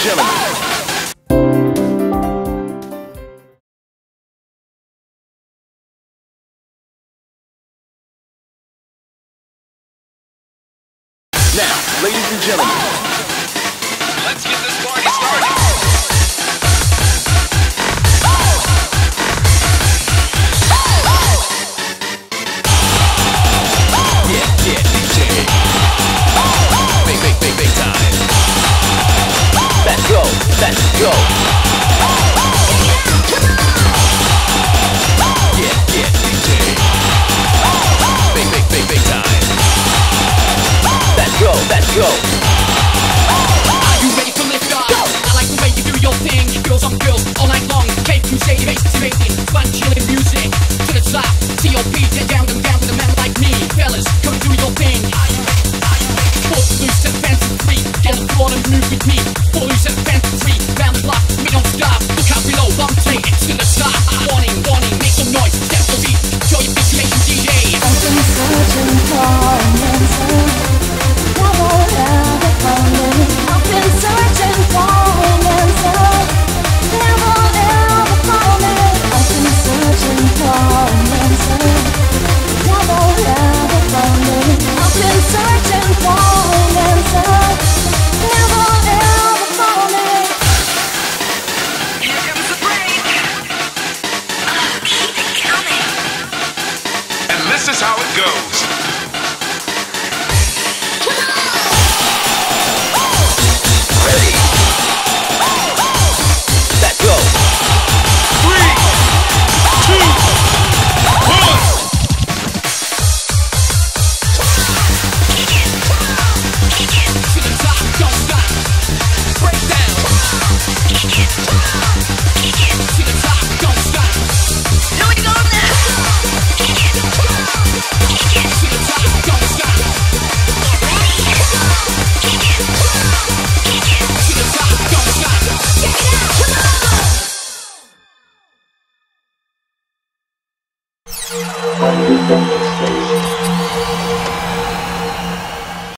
Now, ladies and gentlemen, let's get this party started. Yeah, DJ. Big time. Let's go. Yeah, DJ. Big time. Let's go. Are you ready to lift off? I like the way you do your thing. Girls on girls all night long. Cape Crusade, making fun, chilling music to the top. T.O.P. Tear down with a man like me. Fellas, come do your thing. Foot loose and fancy free. Get the floor and move with me. Foot loose and fancy free. Round the block, we don't stop. Look out below, I'm taking it to the top. Warning, make some noise. Step the beat. Show your appreciation, DJ. I've been searching for an answer. I've been searching for an answer. Never ever found it. I've been searching for an answer. Never ever found it. I've been searching for an answer. Never ever found it. Here comes the break. Keep it coming. And this is how it goes. When you think it's safe.